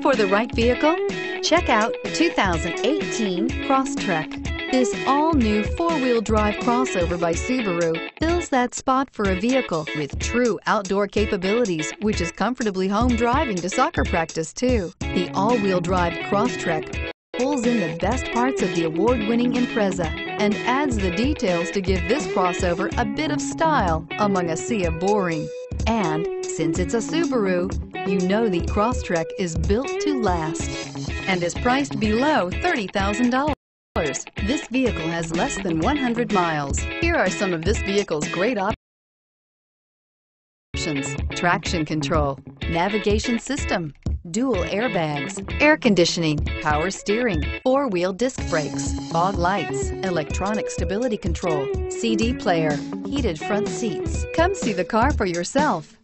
for the right vehicle? Check out 2018 Crosstrek. This all-new four-wheel drive crossover by Subaru fills that spot for a vehicle with true outdoor capabilities, which is comfortably home driving to soccer practice too. The all-wheel drive Crosstrek pulls in the best parts of the award-winning Impreza and adds the details to give this crossover a bit of style among a sea of boring. And since it's a Subaru, you know the Crosstrek is built to last and is priced below $30,000. This vehicle has less than 100 miles. Here are some of this vehicle's great options: traction control, navigation system, dual airbags, air conditioning, power steering, four-wheel disc brakes, fog lights, electronic stability control, CD player, heated front seats. Come see the car for yourself.